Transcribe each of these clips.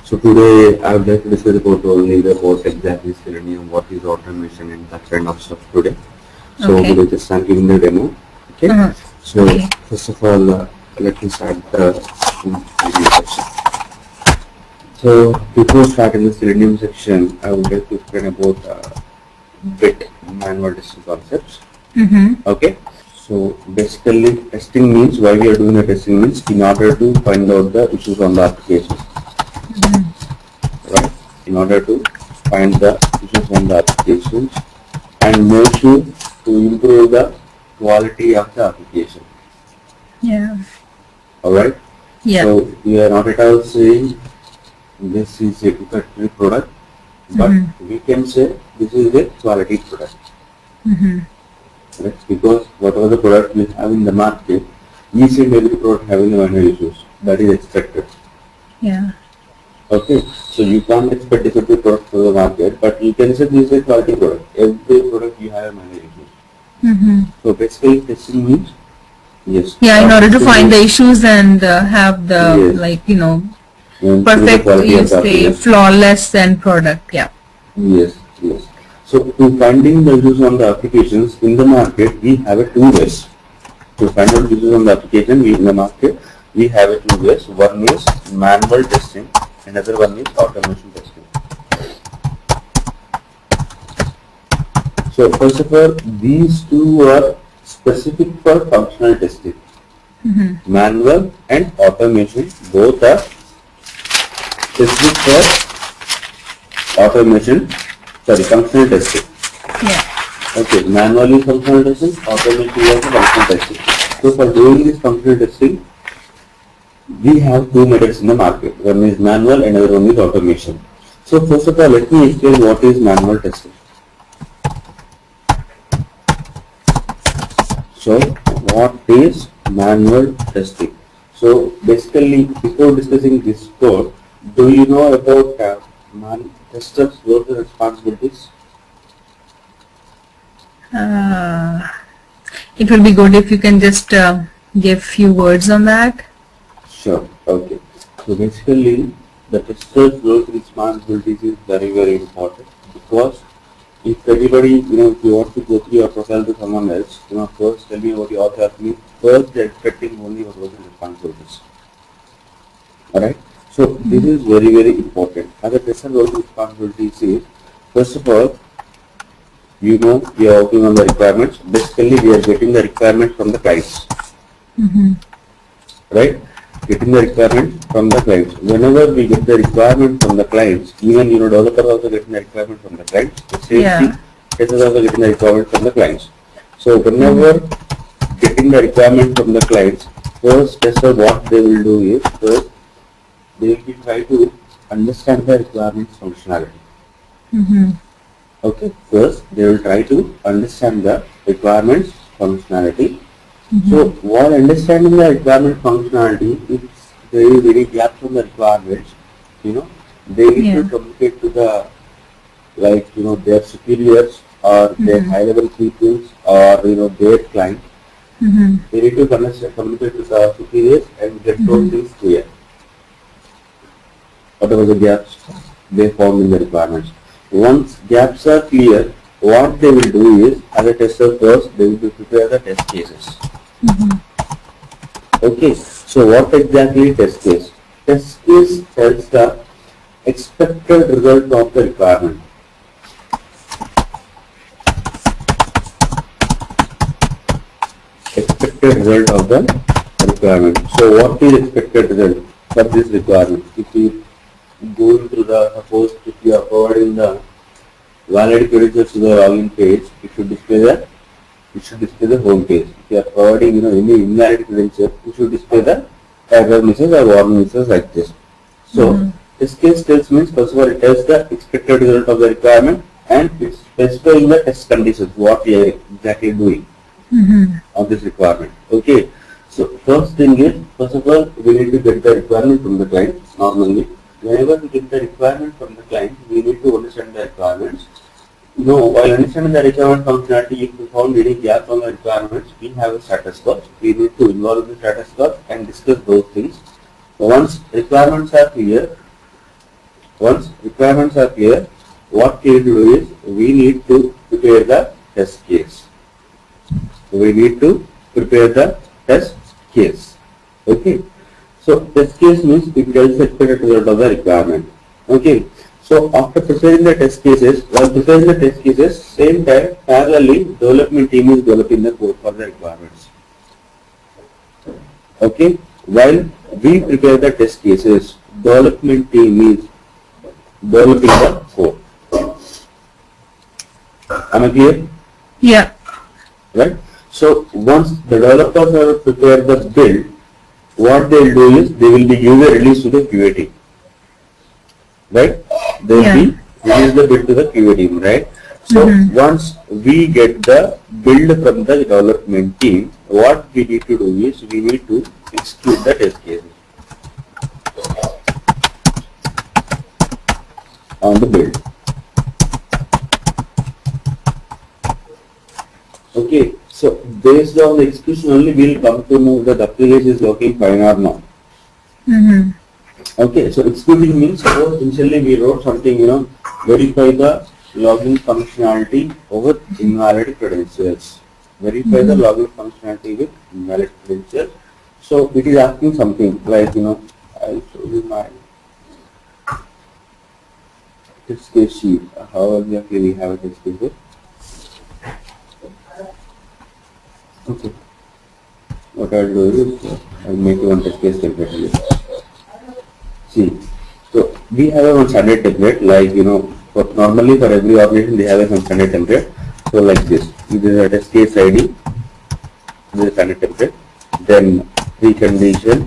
So today I would like to discuss about only what exactly Selenium, what is automation and that kind of stuff today. So Okay. we'll just start giving the demo. Okay. So first of all, let me start the Selenium section. So before starting the Selenium section, I would like to explain about bit manual testing concepts. Okay. So basically, testing means why we are doing the testing means in order to find out the issues on the application. Right? In order to find the issues on the application and make sure to improve the quality of the application. Yeah. Alright? Yeah. So we are not at all saying this is a defective product, but we can say this is a quality product. Right? Because whatever the product we have in the market, each and every product having the minor issues. That is expected. Yeah. Okay, so you can't expect defective product for the market, but you can say this is a quality product. Every product you have minor issues. So basically testing means, yes. Yeah, in order to find the issues and have the, Yes. perfect, you say, flawless end product. Yeah. Yes, yes. So to finding the issues on the applications in the market, we have a two ways. To find out issues on the application in the market, we have a two ways. One is manual testing, another one is automation testing. So first of all, these two are specific for functional testing. Manual and automation both are specific for functional testing. Yeah. Okay, manual is functional testing, automation is functional testing. So for doing this functional testing, we have two methods in the market. One is manual, another one is automation. So first of all, let me explain what is manual testing. So what is manual testing? So basically, before discussing this code, do you know about testers' roles and responsibilities? It will be good if you can just give few words on that. Sure. Okay. So basically, the tester's roles and responsibilities is very, very important, because if anybody, if you want to go through your profile to someone else, first tell me about your company. First, they're expecting only your roles and responsibilities. Alright? So this is very, very important. As a tester roles and responsibilities is, first of all, we are working on the requirements. Basically, we are getting the requirements from the clients. Right? Getting the requirements from the clients. Whenever we get the requirement from the clients, even developers also getting the requirement from the clients. The same thing, testers also getting the requirement from the clients. So whenever getting the requirement from the clients, first tester what they will do is, first they will try to understand the requirements functionality. Okay, first they will try to understand the requirements functionality. So while understanding the requirement functionality, if there is any gap from the requirements, they need to communicate to the, their superiors or their high level people or their client. They need to communicate to the superiors and get those things clear. Whatever the gaps they found in the requirements. Once gaps are clear, what they will do is, as a tester first, they will prepare the test cases. Okay, so what exactly test case? Test case tells the expected result of the requirement. Expected result of the requirement. So what is expected result for this requirement? If you go into the, suppose if you are providing the valid credentials to the login page, it should display the home page. If you are providing any invalid credentials, it should display the error message or warning message like this. So test case tells means, first of all, it tells the expected result of the requirement and it's specifying the test conditions, what we are exactly doing on this requirement. Okay, so first thing is, first of all, we need to get the requirement from the client. Normally, whenever we get the requirement from the client, we need to understand the requirements. While understanding the requirement functionality, if we found any gaps on the requirements, we have a status code. We need to involve the status code and discuss those things. So once requirements are clear, once requirements are clear, what we need to do is we need to prepare the test case. We need to prepare the test case. Okay. So test case means it tells the expected result of the requirement. Okay. So after preparing the test cases, while preparing the test cases, same time parallelly development team is developing the code for the requirements. Okay. While we prepare the test cases, development team is developing the code. Am I clear? Yeah. Right. So once the developers have prepared the build, what they will do is they will be give a release to the QA team. Right? They will be release the build to the QA team, right? So once we get the build from the development team, what we need to do is we need to execute the test cases on the build. Okay, so based on the execution only we will come to know that the application is working fine or not. Okay, so executing means suppose initially we wrote something, verify the login functionality over invalid credentials. Verify the login functionality with invalid credentials. So it is asking something like, I'll show you my test case sheet. How exactly we have a test case here? Okay. What I'll do is I'll make one test case template here. See, so we have a one standard template like normally for every organization they have a some standard template. So like this is a test case ID. This is a standard template. Then precondition.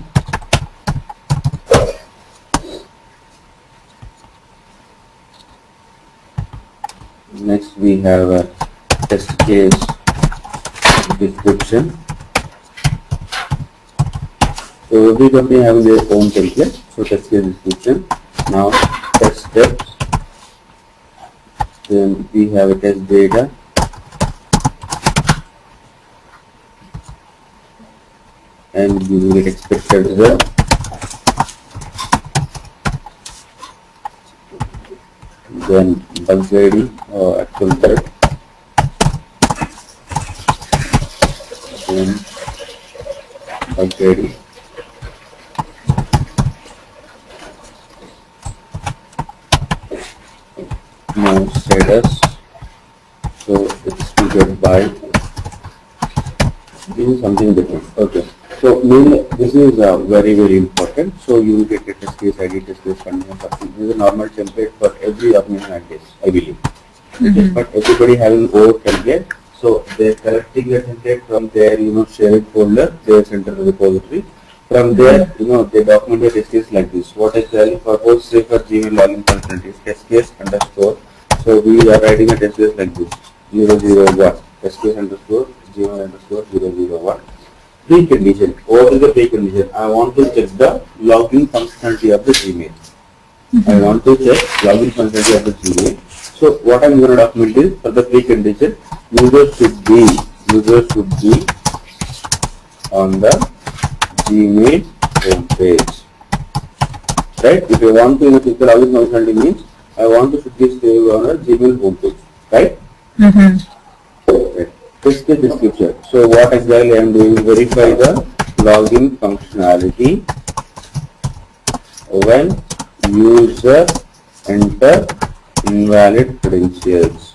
Next we have a test case description. So every company having their own template. So test case description. Now test steps. Then we have a test data. And you will get expected result. Then bug ID or actual threat. Then bug ID. Now status. So it's triggered by. This is something different. Okay. So mainly this is very important. So you will get a test case ID, test case condition. This is a normal template for every organization like this, I believe. Okay. But everybody having own template. So they are collecting the template from their shared folder, their central repository. From there, they document the test case like this. What exactly for host say for Gmail login functionality is test case underscore. So we are writing a test case like this 001 test case underscore Gmail underscore 001. Precondition. What is the precondition? I want to check the login functionality of the Gmail. I want to check login functionality of the Gmail. So what I'm going to document is for the precondition, user should be on the Gmail home page. Right? If you want to check the login functionality means I want to should be saved on a Gmail home page. Right? Right. Test case description. So what exactly I am doing? Verify the login functionality when user enter invalid credentials.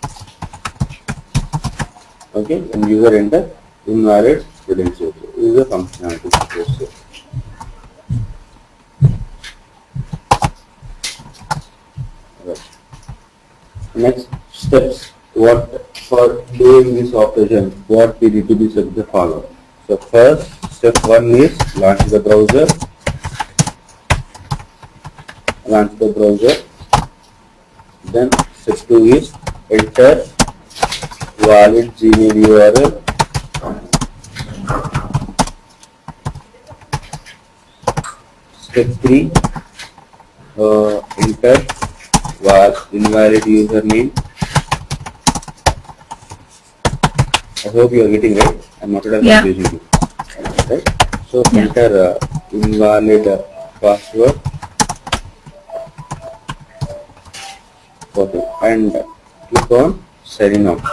Okay, when user enter invalid credentials. This is the functionality. Right. Next steps. What for doing this operation, what we need to be set the follow. So first step 1 is launch the browser. Then step 2 is enter valid Gmail URL. Step 3 enter invalid username. I hope you are getting right. I'm not confusing you. Right? So enter invalid password. Okay, and click on sign out.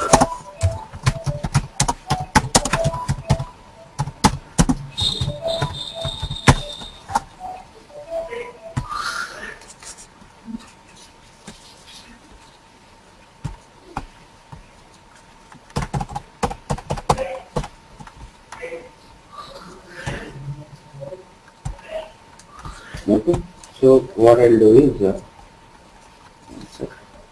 Okay, so what I'll do is one sec.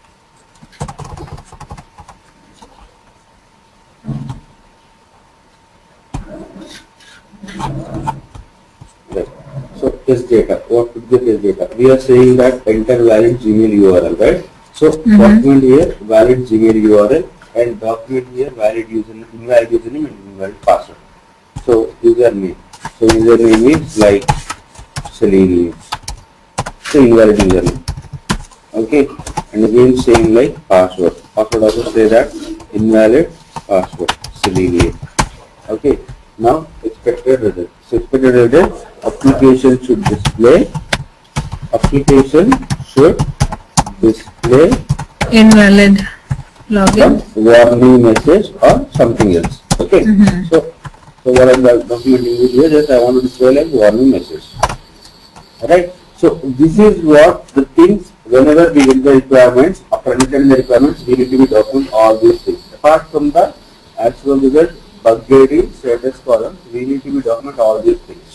Right. So test data. What could be test data? We are saying that enter valid Gmail URL, right? So document here valid Gmail URL and document here valid username, invalid username and invalid password. So username. So username is like Selenium. So invalid username. Okay, and again saying like password. Password also say that invalid password Selenium. Okay, now expected result. So expected result, application should display invalid login. some warning message or something else. Okay, so what I'm documenting is here, just I want to display like warning message. Alright, so this is what the things whenever we get the requirements, after understanding the requirements, we need to be document all these things. Apart from the actual result, bug grading, status column, we need to be document all these things.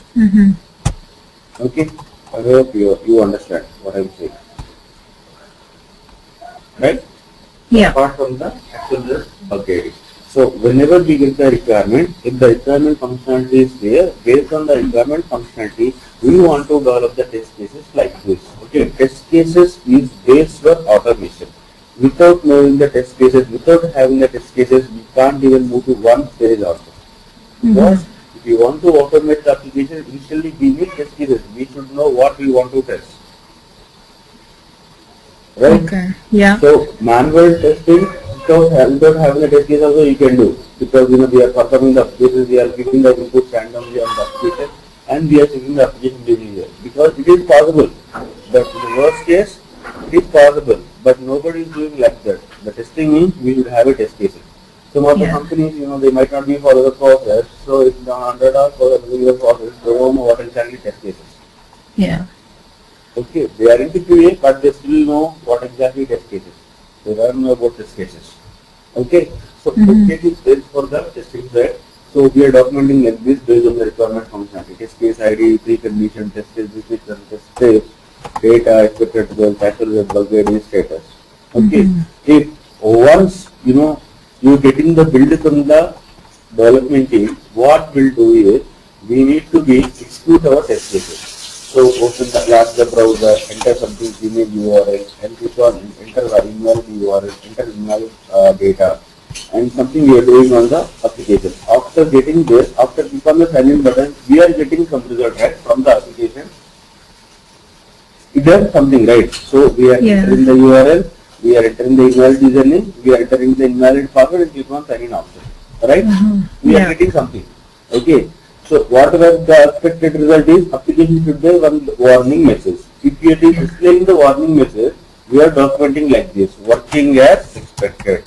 Okay, I hope you understand what I'm saying. Right? Yeah. Apart from the actual result, bug grading. So whenever we get the requirement, if the requirement functionality is there, based on the requirement functionality, we want to develop the test cases like this. Okay, test cases is based on automation. Without knowing the test cases, without having the test cases, we can't even move to one stage also. Because if you want to automate the application, initially we need test cases. We should know what we want to test. Right? Okay. Yeah. So manual testing without having a test case also you can do, because we are performing the applications, we are giving the inputs randomly on the application and we are checking the application behavior, because it is possible. But in the worst case, it is possible, but nobody is doing like that. The testing means we will have a test case. Some of the companies, they might not be follow the process, so it's not 100 hours for the process, they don't know what exactly test cases. Yeah. Okay, they are into QA, but they still know what exactly test cases. They don't know about test cases. Okay, so test case is for the testing side. So we are documenting like this based on the requirement functionality. Test case ID, precondition, test case description, test steps, data, expected results, actual result, bug grading status. Okay, if once you getting the build from the development team, what we'll do is we need to execute our test cases. So open the launch the browser, enter something Gmail URL, and click on enter the invalid URL, enter invalid data, and something we are doing on the application. After getting this, after click on the sign in button, we are getting some result right from the application. It does something right. So we are entering the URL, we are entering the invalid username, we are entering the invalid password, and click on sign in option. Right? We are getting something. Okay. So whatever the expected result is, application should be one warning message. If it is displaying the warning message, we are documenting like this, working as expected.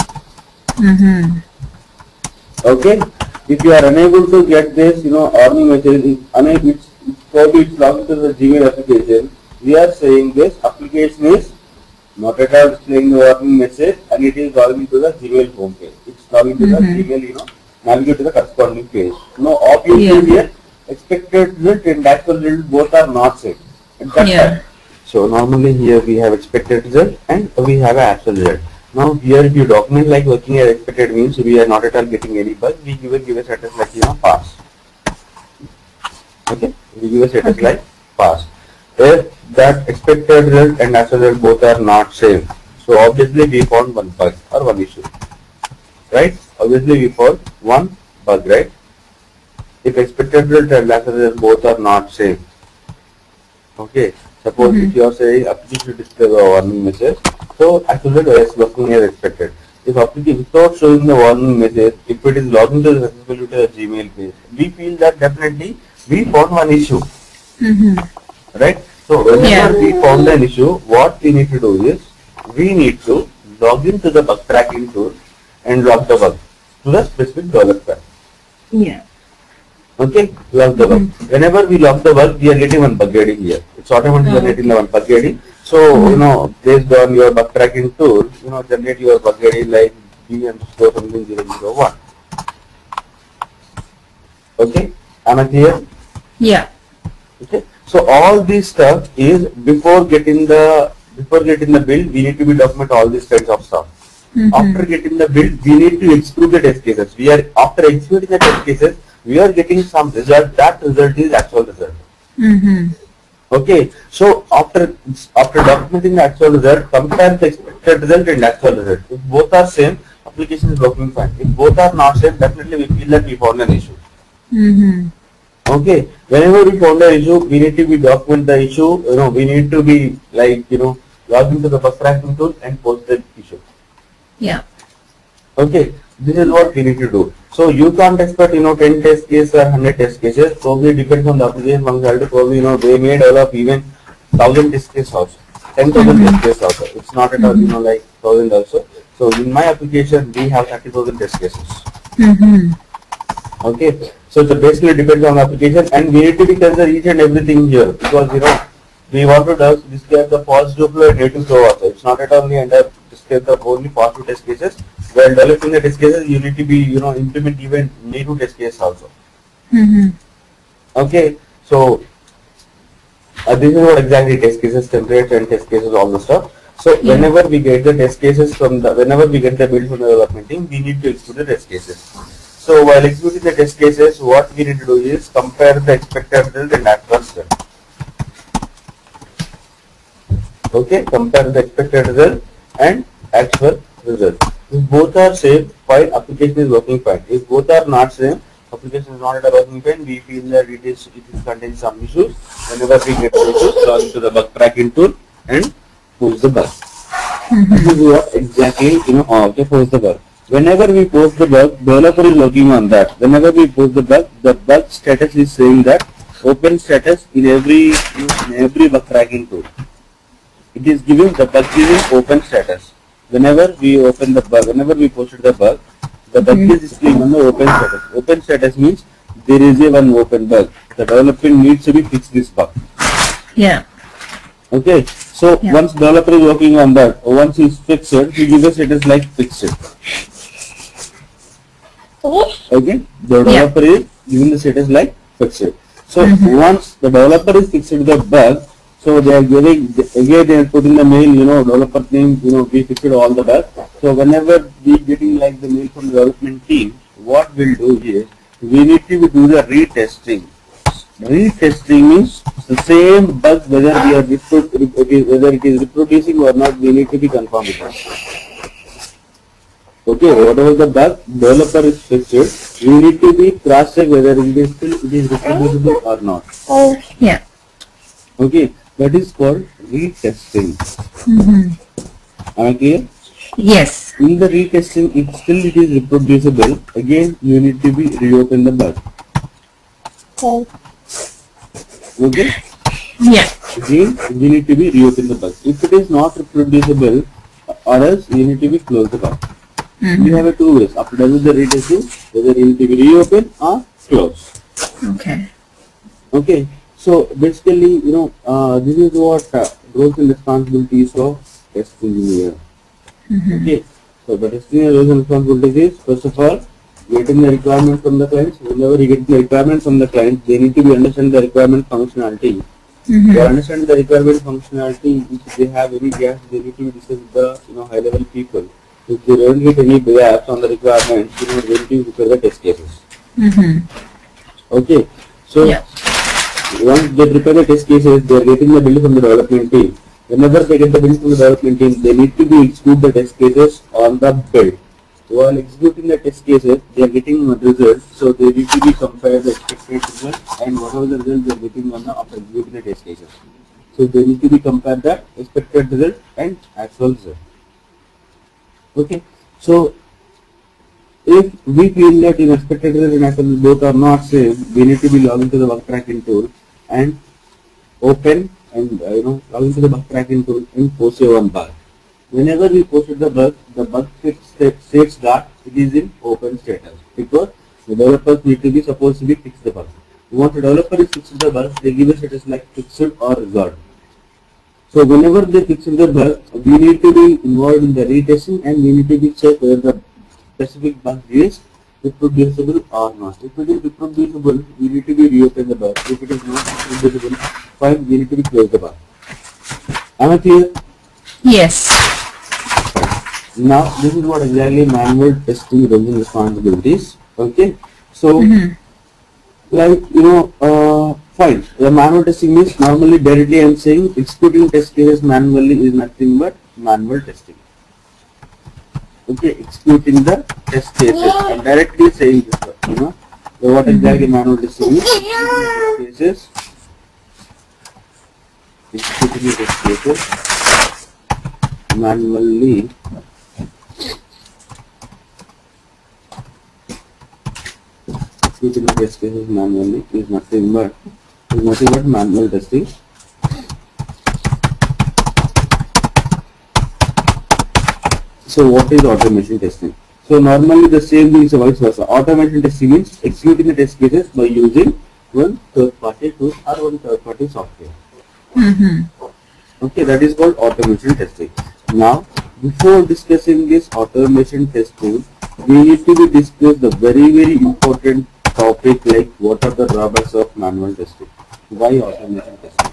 Okay. If you are unable to get this, warning message, it's probably it's logged to the Gmail application. We are saying this application is not at all displaying the warning message, and it is logging to the Gmail home page. It's logging to the Gmail, navigate to the corresponding page. No, obviously here expected result and actual result both are not same. So normally here we have expected result and we have actual result. Now here if you document like working as expected means we are not at all getting any bug. We give a status like pass. Okay, we give a status like pass. If that expected result and actual result both are not same, so obviously we found one bug or one issue. Right? Obviously we found one bug, right? If expected result and actual result both are not same. Okay. Suppose if you are saying application should display the warning message, so actual result is working as expected. If application without showing the warning message, if it is logging to the successfully to the Gmail page, we feel that definitely we found one issue. Right? So whenever we found an issue, what we need to do is we need to log into the bug tracking tool and log the bug to the specific developer. Yeah. Okay, log the bug. Whenever we log the bug, we are getting one bug ID here. It's automatically generating the one bug ID. So, you know, based on your bug tracking tool, you know, generate your bug ID like B_something001. Okay, am I clear? Yeah. Okay, so all this stuff is before getting the build, we need to be document all these kinds of stuff. After getting the build, we need to execute the test cases. We are after executing the test cases, we are getting some result. That result is actual result. Okay, so after documenting the actual result, compare the expected result and actual result. If both are same, application is working fine. If both are not same, definitely we feel that we found an issue. Okay, whenever we found an issue, we need to be document the issue. You know, we need to be like, you know, log into the bug tracking tool and post the issue. Yeah. Okay, this is what we need to do. So you can't expect, you know, 10 test cases or 100 test cases. Probably depends on the application functionality. Probably, you know, they may develop even 1000 test cases also, 10,000 test cases also. It's not at all, you know, like 1000 also. So in my application, we have 30,000 test cases. Okay, so it basically depends on the application, and we need to be consider each and everything here, because, you know, we want to describe the positive flow and negative flow also. It's not at all only under describe the only positive test cases. While developing the test cases, you need to be, you know, implement even negative test cases also. Okay, so this is what exactly test cases, templates and test cases, all the stuff. So whenever we get the test cases whenever we get the build from the development team, we need to execute the test cases. So while executing the test cases, what we need to do is compare the expected result and actual result. Okay, compare the expected result and actual result. If both are same, fine, application is working fine. If both are not same, application is not at all working fine. We feel that it is contains some issues. Whenever we get the issues, log into the bug tracking tool and post the bug. This is what exactly, you know, okay, post the bug. Whenever we post the bug, developer is working on that. Whenever we post the bug status is saying that open status in every bug tracking tool. It is giving the bug giving open status. Whenever we open the bug, whenever we posted the bug is displaying on the open status. Open status means there is a one open bug. The developer needs to be fixed this bug. Yeah. Okay. So once developer is working on that, once it's fixed, he gives a status like fixed. Okay. The developer is giving the status like fixed. So once the developer is fixed the bug, so they are giving, again they are putting the mail, you know, developer name, you know, we fixed all the bugs. So whenever we getting like the mail from the development team, what we'll do is, we need to do the retesting. Retesting means the same bug, whether we are whether it is reproducing or not, we need to be confirmed with that. Okay, whatever the bug developer is fixed, we need to be cross check whether it is reproducible or not. Yeah. Okay, that is called retesting. Am I clear? Yes. In the retesting, if still it is reproducible, again you need to be reopen the bug. Okay? Yeah. Again, you need to be reopen the bug. If it is not reproducible, or else you need to be close the bug. You have two ways. After doing the retesting, whether you need to be reopen or close. Okay. Okay. So basically, you know, this is what roles and responsibilities of test engineer. Okay. So the test engineer roles and responsibilities is, first of all, getting the requirement from the clients. Whenever you get the requirement from the client, they need to be understand the requirement functionality. To understand the requirement functionality, if they have any gaps, they need to be discussed with the, you know, high level people. If they don't get any gaps on the requirements, you know, they need to prepare the test cases. Okay. So once they prepare the test cases, they are getting the build from the development team. Whenever they get the build from the development team, they need to be execute the test cases on the build. While executing the test cases, they are getting results, so they need to be compare the expected result and whatever the result they are getting on the after executing the test cases. So they need to be compare the expected result and actual result. Okay. So if we feel that in expected result and actual both are not same, we need to be log into the bug tracking tool and open and you know, log into the bug tracking tool and post a one bug. whenever we posted the bug states that it is in open status, because the developers need to be supposed to be fix the bug. Once the developer is fixed the bug, they give a status like fixed or resolved. So whenever they fix the bug, we need to be involved in the retesting, and we need to be check whether the specific bug is reproducible or not. If it is reproducible, we need to be reopen the bug. If it is not reproducible, fine, we need to be close the bug. Am I clear? Yes. Now this is what exactly manual testing roles and responsibilities. Okay, so like fine. The manual testing means normally directly I am saying executing test cases manually is nothing but manual testing. Okay, executing the test cases. I'm directly saying this one, So what exactly manual testing is? Cases, executing the test cases manually. Executing the test cases manually is nothing but manual testing. So what is automation testing? So normally the same thing is vice versa. Automation testing means executing the test cases by using one third-party tool or one third-party software. Okay, that is called automation testing. Now, before discussing this automation testing, we need to discuss the very important topic like what are the drawbacks of manual testing. Why automation testing?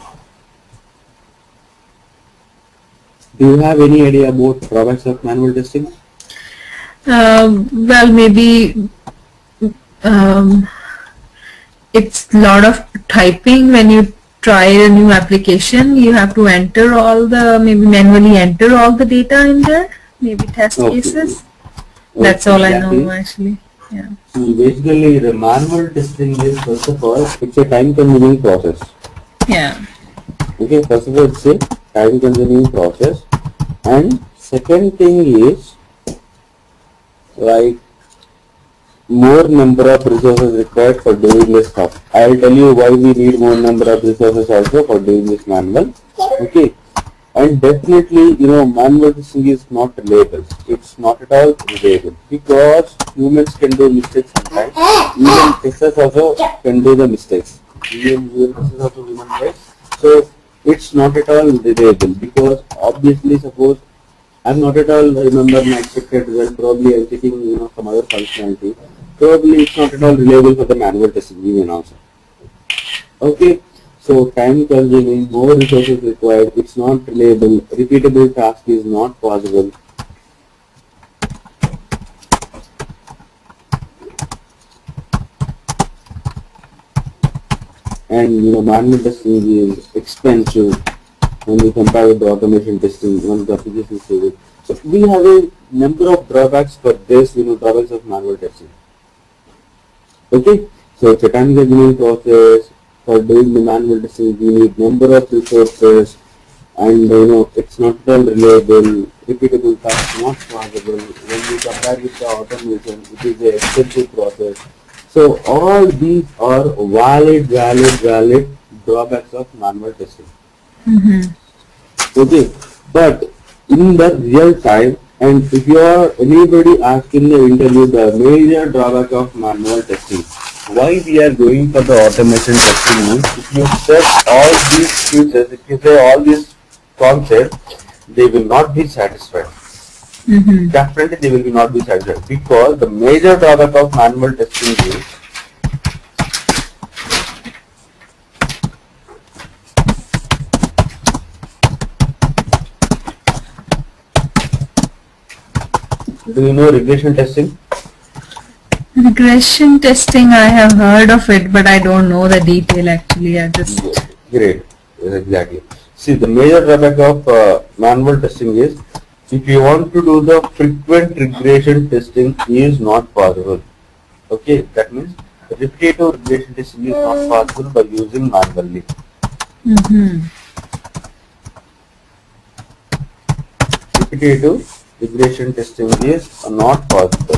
Do you have any idea about drawbacks of manual testing? Well, maybe it's a lot of typing. When you try a new application, you have to enter maybe manually enter all the data in there, maybe test cases. That's all I know actually. Yeah. So basically the manual testing is, first of all, it's a time consuming process. Yeah. Okay, first of all it's a time consuming process, and second thing is like more number of resources required for doing this stuff. I will tell you why we need more number of resources also for doing this manual. Okay, and definitely manual testing is not reliable. It's not at all reliable because humans can do mistakes sometimes. Even testers also can do the mistakes. Even testers also human, right? So it's not at all reliable because obviously suppose I'm not at all remember my expected result, probably I'm checking some other functionality, probably it's not at all reliable for the manual testing even also. Okay, so time consuming, more resources required, it's not reliable, repeatable task is not possible. And manual testing is expensive when we compare with the automation testing once the application is stable. So we have a number of drawbacks for this, drawbacks of manual testing. Okay, so it's a time consuming process. For doing the manual testing, we need number of resources, and it's not at all reliable, repeatable task not possible. When we compare with the automation, it is an expensive process. So all these are valid drawbacks of manual testing. Okay, but in the real time, and if you are anybody asking the interview the major drawback of manual testing, why we are going for the automation testing means if you set all these features, if you say all these concepts, they will not be satisfied. Definitely they will not be satisfied because the major drawback of manual testing is do you know regression testing? Regression testing, I have heard of it, but I don't know the detail actually. I just great, exactly. See, the major drawback of manual testing is if you want to do the frequent regression testing is not possible. Okay, that means repetitive regression testing is not possible by using manually. Repetitive regression testing is not possible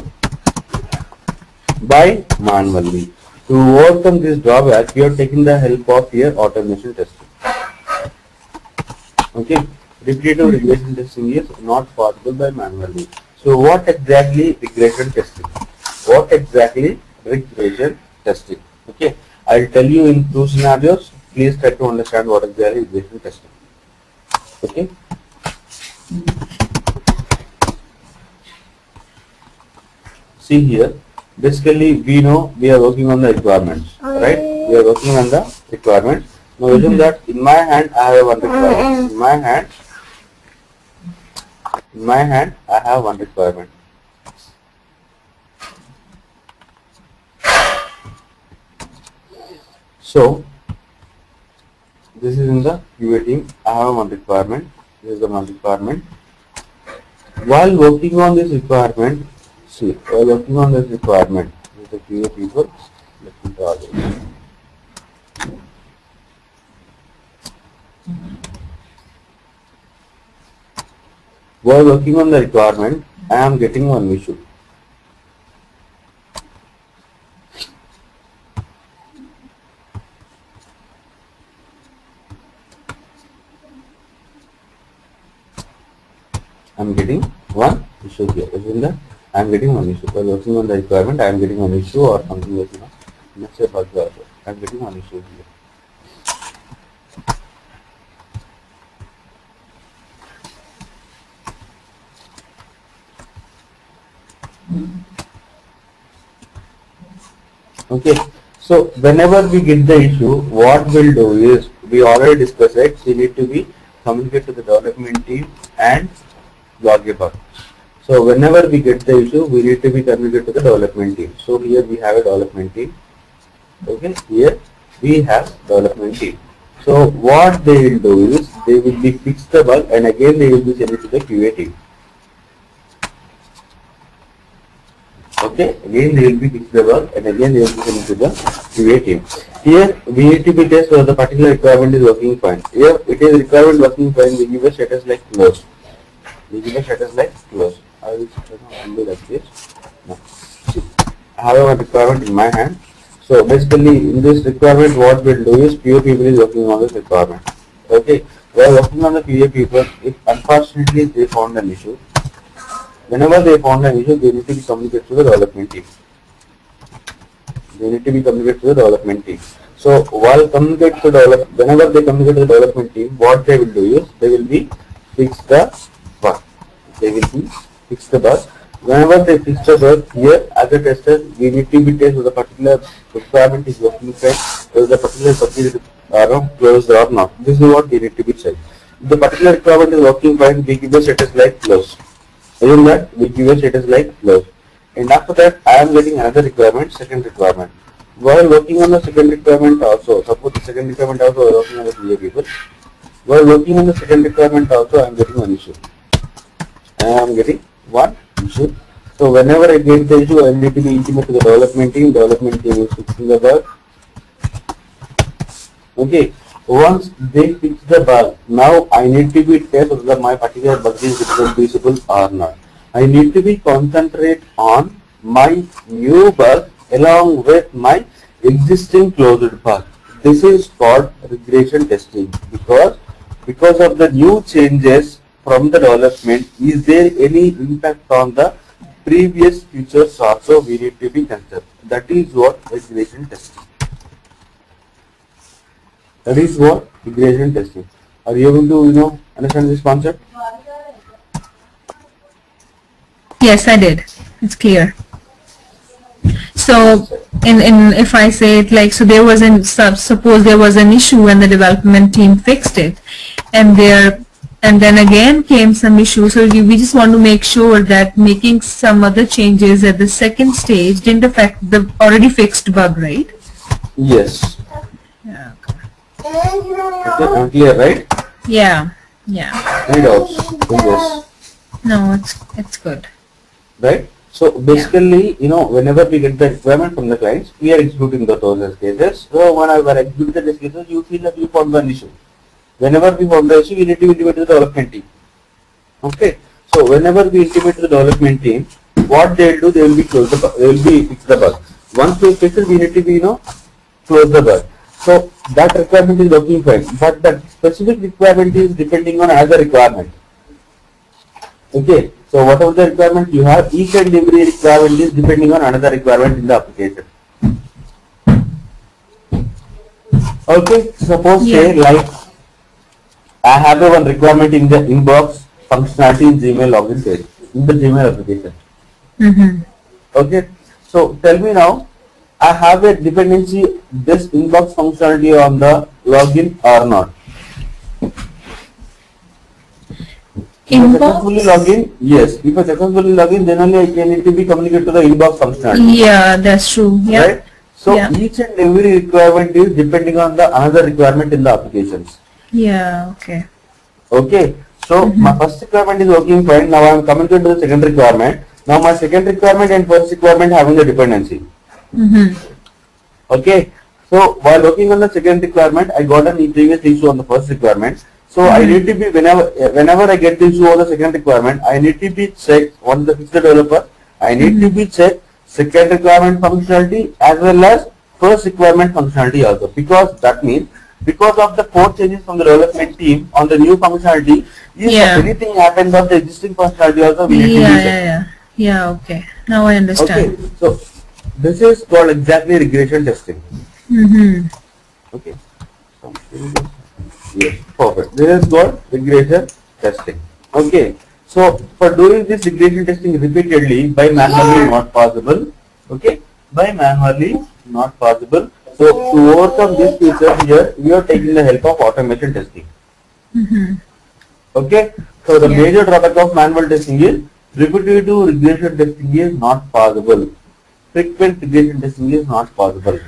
by manually. To overcome this drawback, you are taking the help of your automation testing. Okay, repetitive regression testing is not possible by manually. So what exactly regression testing? What exactly regression testing? Okay, I'll tell you in two scenarios. Please try to understand what exactly regression testing. Okay. See here, basically we know we are working on the requirements, right? We are working on the requirements. Now assume that in my hand I have one requirement. In my hand I have one requirement. So this is in the QA team. I have one requirement. This is the one requirement. While working on this requirement, see, while working on this requirement, with the QA people, let me draw this. While working on the requirement, I am getting one issue. I am getting one issue here. Isn't that? I am getting one issue. While working on the requirement, I am getting one issue or something like that. Let's say bug also. I am getting one issue here. Okay, so whenever we get the issue, what we'll do is, we already discussed it, we need to be communicate to the development team and log a bug. So whenever we get the issue, we need to be communicate to the development team. So here we have a development team. Okay, here we have development team. So what they will do is, they will be fix the bug and again they will be send it to the QA team. Okay, again they will be fix the bug and again they will be sending to the QA team. Here we need to be test whether the particular requirement is working fine. Here it is requirement working fine, we give a status like close. We give a status like close. I will undo like this. Now, see, I have a requirement in my hand. So basically in this requirement what we'll do is QA people is working on this requirement. Okay, while working on the QA people, if unfortunately they found an issue, whenever they found an issue, they need to be communicated to the development team. They need to be communicated to the development team. So while communicate to whenever they communicate to the development team, what they will do is, they will be fix the bug. They will be fix the bug. Whenever they fix the bug, here as a tester, we need to be test whether the particular requirement is working fine, whether the particular bug is closed or not. This is what we need to be checked. If the particular requirement is working fine, we give a status like close. Assume that we give a status like close. And after that, I am getting another requirement, second requirement. While working on the second requirement also, suppose the second requirement also I am working on the QA people. While working on the second requirement also, I am getting one issue. I am getting one issue. So whenever I get the issue, I need to be intimate to the development team. Development team is fixing the bug. Okay. Once they fix the bug, now I need to be test whether my particular bug is reproducible or not. I need to be concentrate on my new bug along with my existing closed bug. This is called regression testing because of the new changes from the development. Is there any impact on the previous features also we need to be considered. That is what regression testing. That is what regression testing. Are you able to understand this concept? Yes, I did. It's clear. So, if I say it like, so there was suppose there was an issue and the development team fixed it, and then again came some issue. So we just want to make sure that making some other changes at the second stage didn't affect the already fixed bug, right? Yes. Yeah. Okay, I'm clear, right? Yeah. Yeah. Any doubts in this? No, it's good. Right? So basically, whenever we get the requirement from the clients, we are executing those test cases. So whenever I execute the test cases, you feel that you found one issue. Whenever we found the issue, we need to intimate to the development team. Okay. So whenever we intimate to the development team, what they will do, they will be fix the bug. Once we fix it, we need to be close the bug. So that requirement is working fine, but that specific requirement is depending on another requirement. Okay, so whatever the requirement you have, each and every requirement is depending on another requirement in the application. Okay, suppose say like I have a one requirement in the inbox functionality in Gmail login page, in the Gmail application. Okay, so tell me now, I have a dependency this inbox functionality on the login or not? If I successfully log in, yes. If I successfully log in, then only I can need to be communicated to the inbox functionality. Yeah, that's true. Yeah. Right? So each and every requirement is depending on the another requirement in the applications. Yeah, okay. Okay. So my first requirement is working fine. Now I am coming to the second requirement. Now my second requirement and first requirement having a dependency. Okay. So while working on the second requirement, I got an previous issue on the first requirement. So I need to be whenever I get the issue on the second requirement, I need to be checked on the fixed developer. I need to be checked second requirement functionality as well as first requirement functionality also, because that means because of the code changes from the development team on the new functionality, if anything happens on the existing functionality also, we need to be checked. Yeah, okay. Now I understand. Okay, so this is called exactly regression testing. Okay. Yes, perfect. This is called regression testing. Okay. So for doing this regression testing repeatedly by manually not possible. Okay. By manually not possible. So to overcome this feature here, we are taking the help of automation testing. Okay. So the major drawback of manual testing is repetitive regression testing is not possible. Frequent regression testing is not possible.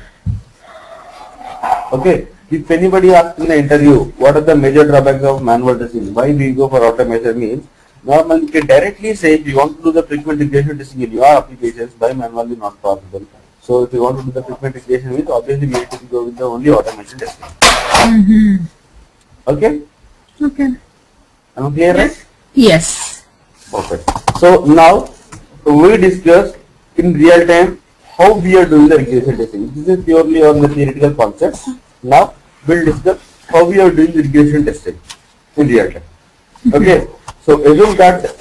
Okay. If anybody asks in the interview, what are the major drawbacks of manual testing? Why we go for automation means, normally you can directly say if you want to do the frequent regression testing in your applications, by manually not possible. So if you want to do the frequent regression means, obviously we have to go with the only automation testing. Okay? Okay. Am I clear, right? Yes. Perfect. So now we discuss in real time how we are doing the regression testing. This is purely on the theoretical concept. Now we'll discuss how we are doing the regression testing in real time. Okay. So assume that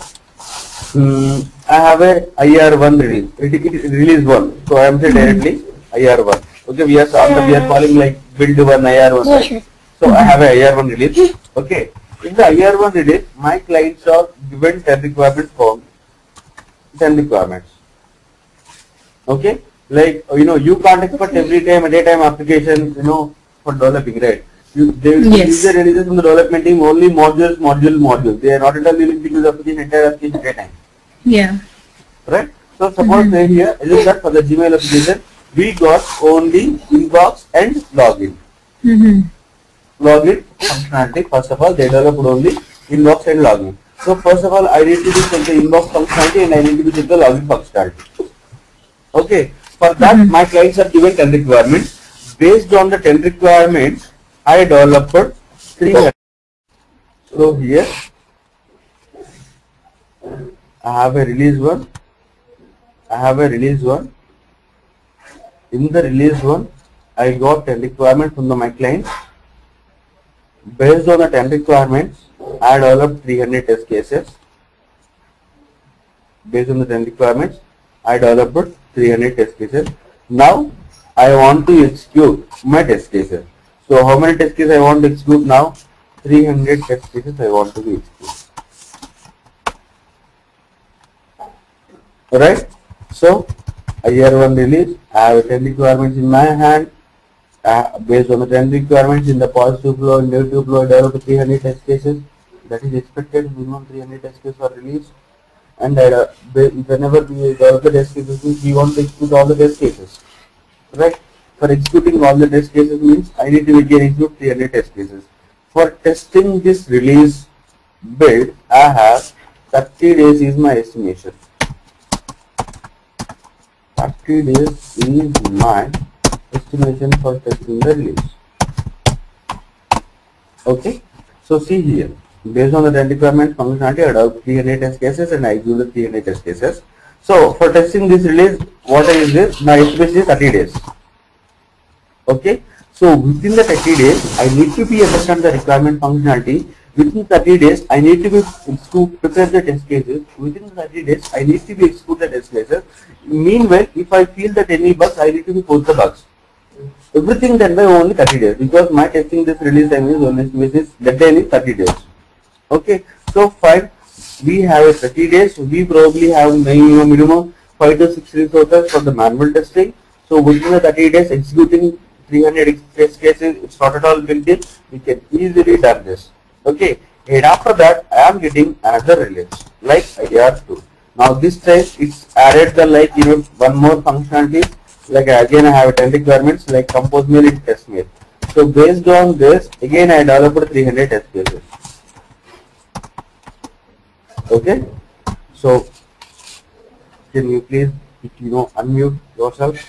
I have a IR1 release. Release 1. So I am saying directly IR1. Okay. We are calling like build 1 IR1. Right? So I have a IR1 release. Okay. In the IR1 release, my clients are given 10 requirements from 10 requirements. Okay. Like you can't expect every time a daytime application for developing, right? They will use the releases from the development team only modules. They are not at all willing to use application entire application daytime. Yeah. Right. So suppose say here is that for the Gmail application we got only inbox and login. Login functionality. First of all, they developed only inbox and login. So first of all, I need to check the inbox functionality and I need to check the login functionality. Okay. For that, my clients are given 10 requirements. Based on the 10 requirements, I developed 300. So here, I have a release 1. In the release 1, I got 10 requirements from my clients. Based on the 10 requirements, I developed 300 test cases. Based on the 10 requirements, I developed 300 test cases. Now I want to execute my test cases. So how many test cases I want to execute now? 300 test cases I want to be executed. Alright. So IR1 release, I have 10 requirements in my hand. Based on the 10 requirements in the positive flow and negative flow, I develop 300 test cases. That is expected. Minimum 300 test cases are released. And whenever we develop the test cases, we want to execute all the test cases. Right? For executing all the test cases means I need to again execute 300 test cases. For testing this release build, I have 30 days is my estimation. 30 days is my estimation for testing the release. Okay? So see here. Based on the 10 requirements functionality, I develop 300 test cases and I execute the 300 test cases. So for testing this release, what is this? My estimation is 30 days. Okay. So So within the 30 days, I need to be understand the requirement functionality. Within 30 days, I need to be to prepare the test cases. Within 30 days, I need to be execute the test cases. Meanwhile, if I feel that any bugs, I need to be post the bugs. Everything done by only 30 days because my testing this release time is on basis deadline is 30 days. Okay, so fine. We have a 30 days. We probably have minimum 5 to 6 resources for the manual testing. So within the 30 days, executing 300 test cases, it's not at all big deal. We can easily done this. Okay, and after that, I am getting another release like IR2. Now this time it's added the one more functionality. Like again, I have 10 requirements like compose mail and test mail. So based on this, again I developed 300 test cases. Okay, so can you please unmute yourself?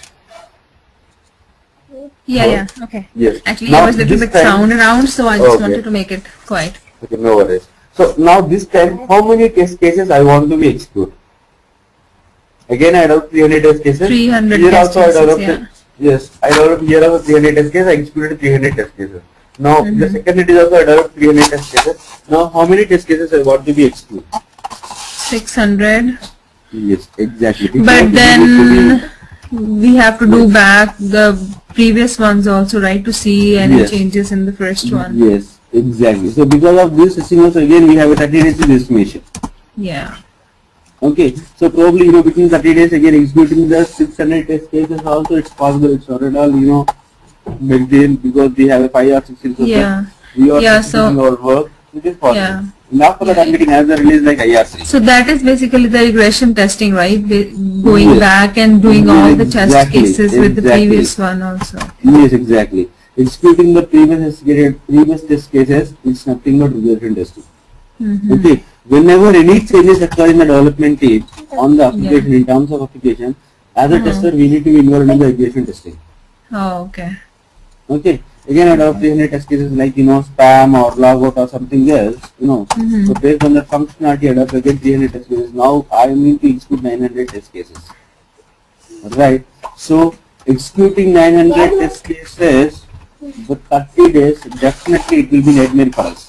Yeah, okay. Yes. Actually, Now there was a little this bit time- sound around, so I just Okay. wanted to make it quiet. Okay, no worries. So now this time, how many test cases I want to be execute? Again, I developed 300 test cases. 300 Here test also I cases, developed. yeah. Yes, I developed here also 300 test cases. I executed 300 test cases. Now the second it is also I developed 300 test cases. Now how many test cases I want to be execute? 600. Yes, exactly. But Because we then need to we have to do back the previous ones also, right, to see any Yes. changes in the first be, one. yes, exactly. So because of this testing also again we have a 30 days estimation. Yeah. Okay, so probably between 30 days again executing the 600 test cases also it's possible. It's not at all big deal because we have a 5 or 6 resources. Yeah. We are Yeah, executing so- our work. It is possible. Yeah. And after that I'm getting another release like IR3. So that is basically the regression testing, right? Going Yes. back and doing all the test Exactly, cases with the exactly. previous one also. Yes, exactly. Executing the previous test cases is nothing but regression testing. Okay. Whenever any changes occur in the development team on the application in terms of application, as a tester we need to be involved in the regression testing. Oh, okay. Okay. Again, I have 300 test cases like spam or logout or something else. So based on the functionality, I have again 300 test cases. Now I need to execute 900 test cases. Right. So executing 900 test cases for 30 days, definitely it will be nightmare for us.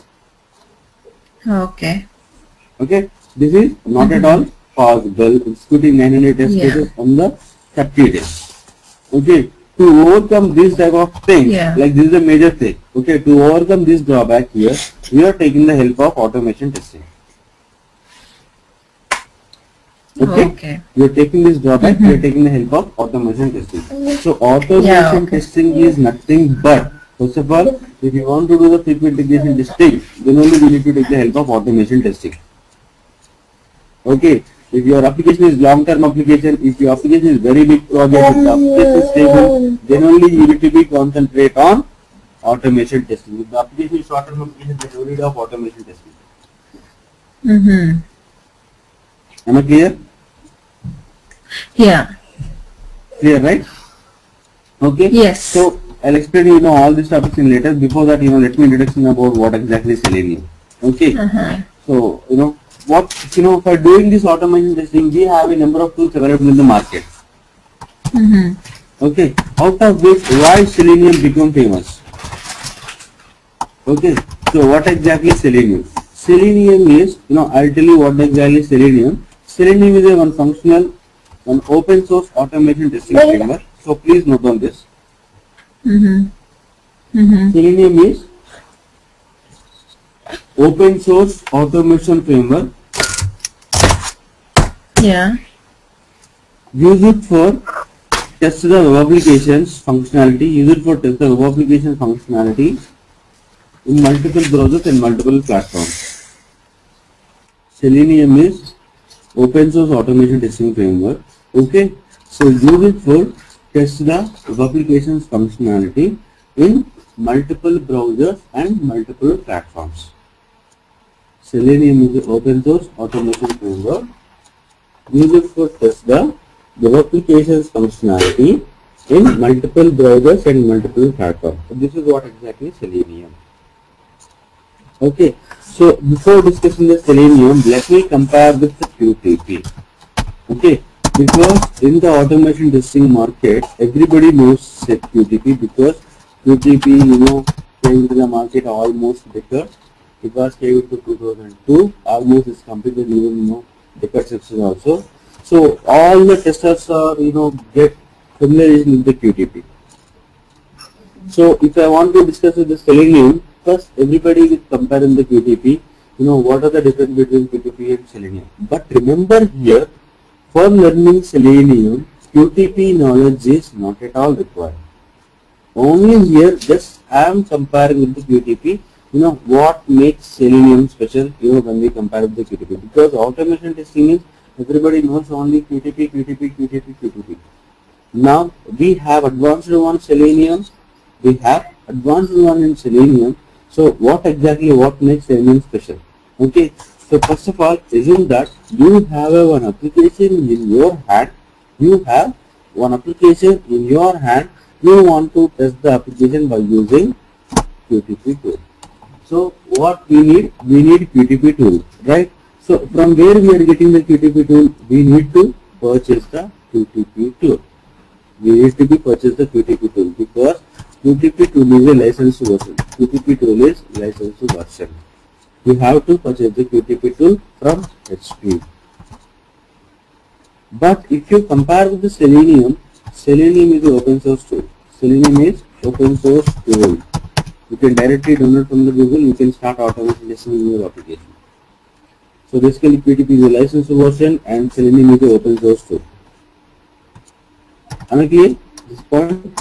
Okay. Okay. This is not at all possible. Executing 900 test cases on the 30 days. Okay. To overcome this type of thing, like this is a major thing. Okay, to overcome this drawback here, we are taking the help of automation testing. Okay, we are taking this drawback. We are taking the help of automation testing. So automation testing is nothing but, first of all, if you want to do the frequent integration testing, then only we need to take the help of automation testing. Okay. If your application is long-term application, if your application is very big project, if the application is stable, then only you need to be concentrate on automation testing. If the application is short-term application, then you need of automation testing. Am I clear? Yeah. Clear, right? Okay. Yes. So I'll explain all these topics in later. Before that, let me introduction about what exactly is Selenium. Okay. So for doing this automation testing, we have a number of tools available in the market. Okay, out of which why Selenium become famous? Okay, so what exactly is Selenium? Selenium is, I'll tell you what exactly is Selenium. Selenium is a one functional, one open source automation testing framework. So please note on this. Selenium is open source automation framework. Yeah. Use it for test the web applications functionality. Use it for test the web application functionality in multiple browsers and multiple platforms. Selenium is open source automation testing framework. Okay, so use it for test the web applications functionality in multiple browsers and multiple platforms. Selenium is open source automation framework. Use it for test the web applications functionality in multiple browsers and multiple platforms. So this is what exactly Selenium. Okay, so before discussing the Selenium, let me compare with the QTP. Okay, because in the automation testing market, everybody knows QTP because QTP, came into the market almost decade. It was came into 2002, almost is completed even, decade section also. So all the testers are, get familiarized with the QTP. So if I want to discuss with the Selenium, first everybody will compare in the QTP, what are the difference between QTP and Selenium. But remember here, for learning Selenium, QTP knowledge is not at all required. Only here, just I am comparing with the QTP, what makes Selenium special, when we compare with the QTP. Because automation testing is, everybody knows only QTP. Now, we have advanced one Selenium, we have advanced one in Selenium. So, what makes Selenium special? Okay, so first of all, isn't that you have one application in your hand, you want to test the application by using QTP tool. So what we need QTP tool, right? So from where we are getting the QTP tool, we need to purchase the QTP tool. Because QTP tool is a licensed version. QTP tool is licensed version. You have to purchase the QTP tool from HP. But if you compare with the Selenium is an open source tool. You can directly download from the Google, you can start automation testing in your application. So basically QTP is a licensed version and Selenium is an open source tool. Am I clear? This point.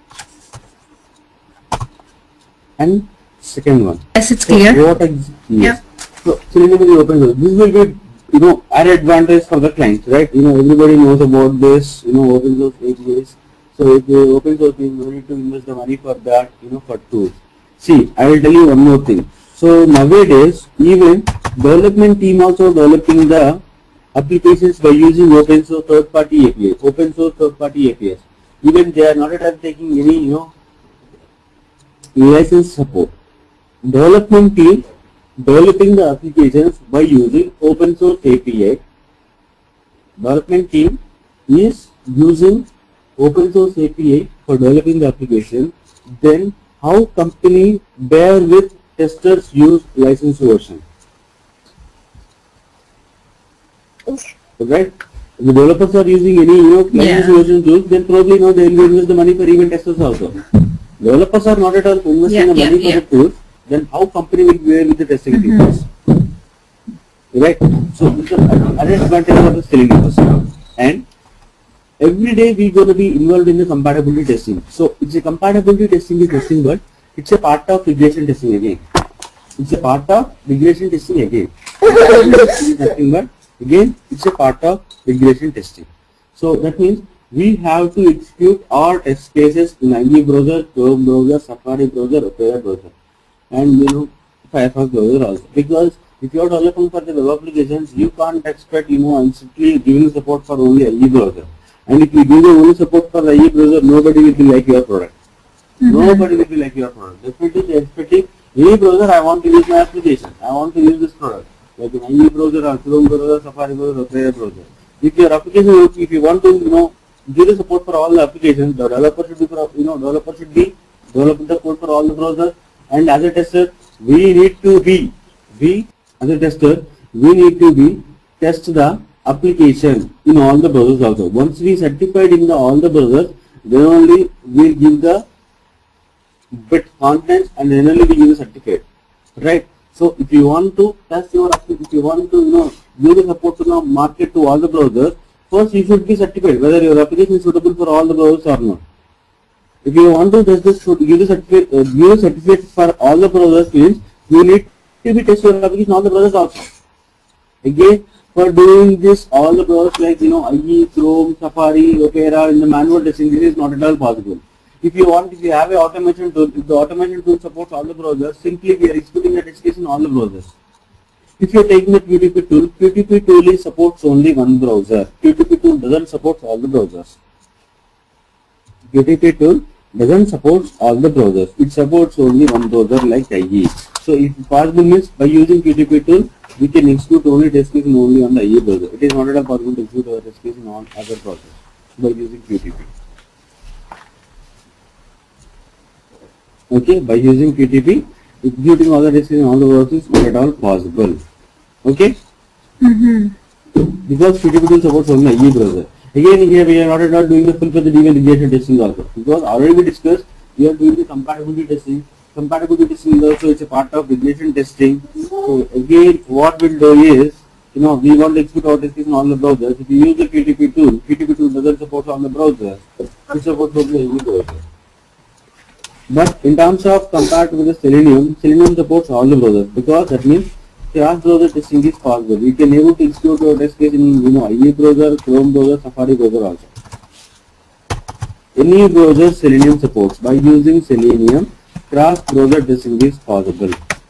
And second one. Yes, it's clear. Yes. So Selenium is open source. This will be an advantage for the client, right? Everybody knows about this, open source APIs. So if the open source is, you need to invest the money for that, for tools. See, I will tell you one more thing. So nowadays, even development team also developing the applications by using open source third-party APIs. Even they are not at all taking any, license support. Development team developing the applications by using open source API. Development team is using open source API for developing the application. Then how company bear with testers use licensed version? Right? If the developers are using any licensed version tools, then probably they will invest the money for even testers also. Developers are not at all investing the money for the tools, then how company will bear with the testing teams? Right? So this is an advantage of the Selenium. And every day we are going to be involved in the compatibility testing. So it's a compatibility testing is nothing but it's a part of regression testing again. It's a part of regression testing again. Nothing but again it's a part of regression testing. So that means we have to execute our test cases in IE browser, Chrome browser, Safari browser, Opera browser, and Firefox browser also. Because if you are developing for the web applications, you can't expect instantly giving support for only IE browser. And if you give the only support for the IE browser, nobody will be like your product. Nobody will be like your product. Definitely they are expecting IE browser, I want to use my application. I want to use this product. Like in IE browser or Chrome browser, Safari browser, Opera browser. If your application, if you want to give the support for all the applications, the developer should be developing the code for all the browsers. And as a tester, we need to be test the application in all the browsers also. Once we certified in all the browsers, then only we give the bit contents and then only we give the certificate, right? So if you want to test your application, if you want to give the support to the market to all the browsers, first you should be certified whether your application is suitable for all the browsers or not. If you want to test this, give the certificate for all the browsers means you need to be test your application all the browsers also. Again, for doing this, all the browsers like IE, Chrome, Safari, Opera in the manual testing, this is not at all possible. If you have a automation tool, if the automation tool supports all the browsers, simply we are executing the test case in all the browsers. If you are taking the QTP tool supports only one browser. QTP tool doesn't support all the browsers. QTP tool doesn't support all the browsers. It supports only one browser like IE. So if possible means by using QTP tool, we can execute only test case only on the IE browser. It is not at all possible to execute our test case in all other browsers by using QTP. Okay, by using QTP, executing all the tests in all the browsers is not at all possible. Okay, because QTP tool supports only IE browser. Again, here we are not doing the full-fledged event integration testing also, because already we discussed we are doing the compatibility testing. Compatibility testing is also it's a part of regression testing. So again, what we'll do is, we want to execute our test case on all the browsers. If you use the QTP tool doesn't support on the browser. It supports only IE browser. But in terms of compared with the Selenium supports all the browsers, because that means cross-browser testing is possible. You can able to execute your test case in IE browser, Chrome browser, Safari browser also. Any browser Selenium supports. By using Selenium, cross-browser testing is possible.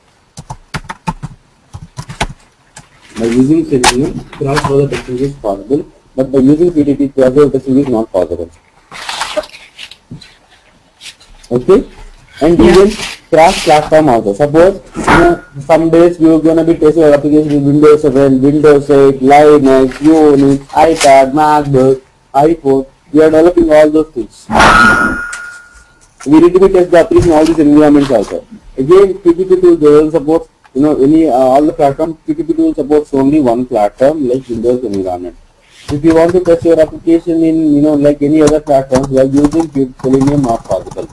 By using Selenium, cross-browser testing is possible, but by using PTP, cross-browser testing is not possible. Okay, and even cross-platform also. Suppose some days you are gonna be testing your application in Windows 7, Windows 8, Linux, Unix, iPad, MacBook, iPhone. We are developing all those things. We need to be test the application in all these environments also. Again, PTP tool doesn't support all the platforms. PTP tool supports only one platform, like Windows environment. If you want to test your application in like any other platforms, we are using Selenium, not possible.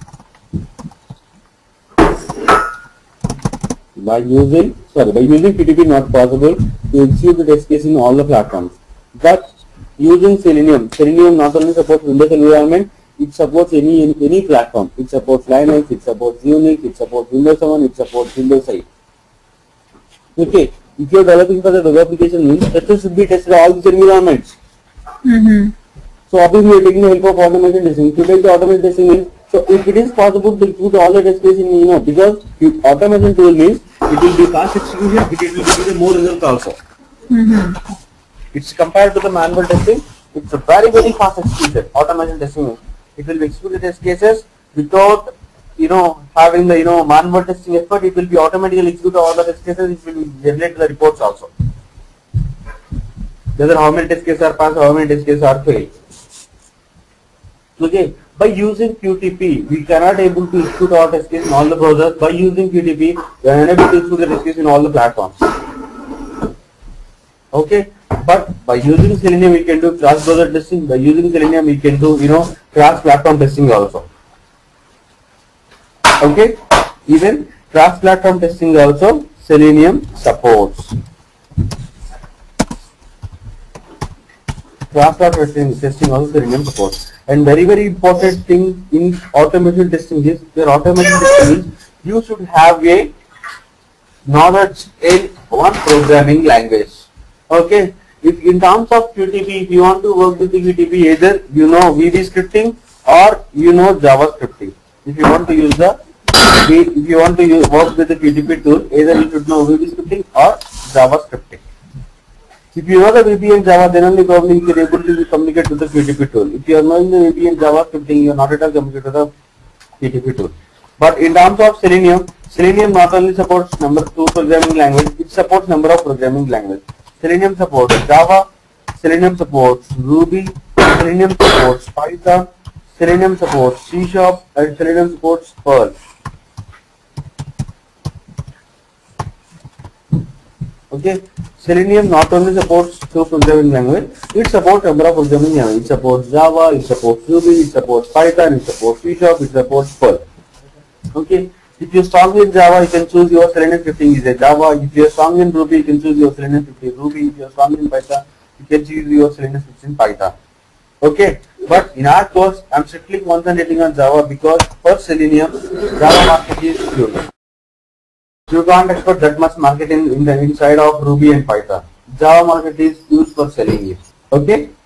By using PTP not possible to execute the test case in all the platforms. But using Selenium not only supports Windows environment, it supports any platform. It supports Linux, it supports Unix, it supports Windows 7, it supports Windows 8. Okay, if you are developing for the web application, means testers should be tested all these environments. So obviously we are taking the help of automation testing. To take the automation testing means, so if it is possible to execute all the test cases in because automation tool means it will be fast execution, it will give you more results also. It's compared to the manual testing, it's a very fast execution. Automation testing means it will execute the test cases without having the manual testing effort. It will be automatically execute all the test cases. It will generate the reports also. Whether how many test cases are passed, how many test cases are failed. Okay, by using QTP, we cannot able to execute all test cases in all the browsers. By using QTP, we are unable to execute the test cases in all the platforms. Okay, but by using Selenium, we can do cross-browser testing. By using Selenium, we can do cross-platform testing also. Okay, even cross-platform testing also Selenium supports. Cross-platform testing also Selenium supports. And very important thing in automation testing is, you should have a knowledge in one programming language. Okay, if in terms of QTP, if you want to work with the QTP, either VB scripting or Java scripting. If you want to use work with the QTP tool, either you should know VB scripting or Java scripting. If you know the VB and Java, then only probably you can able to communicate with the QTP tool. If you are knowing the VB and Java scripting, you are not at all communicate with the QTP tool. But in terms of Selenium not only supports number 2 programming language, it supports number of programming language. Selenium supports Java, Selenium supports Ruby, Selenium supports Python, Selenium supports C#, and Selenium supports Perl. Okay, Selenium not only supports 2 programming language, it supports number of programming language. It supports Java, it supports Ruby, it supports Python, it supports C#, it supports Perl. Okay, if you are strong in Java, you can choose your Selenium 15 is a Java. If you are strong in Ruby, you can choose your Selenium 15 Ruby. If you are strong in Python, you can choose your Selenium 15 Python. Okay, but in our course, I am strictly concentrating on Java because for Selenium, Java market is huge. You can't expect that much market in the inside of Ruby and Python. Java market is used for Selenium. Okay.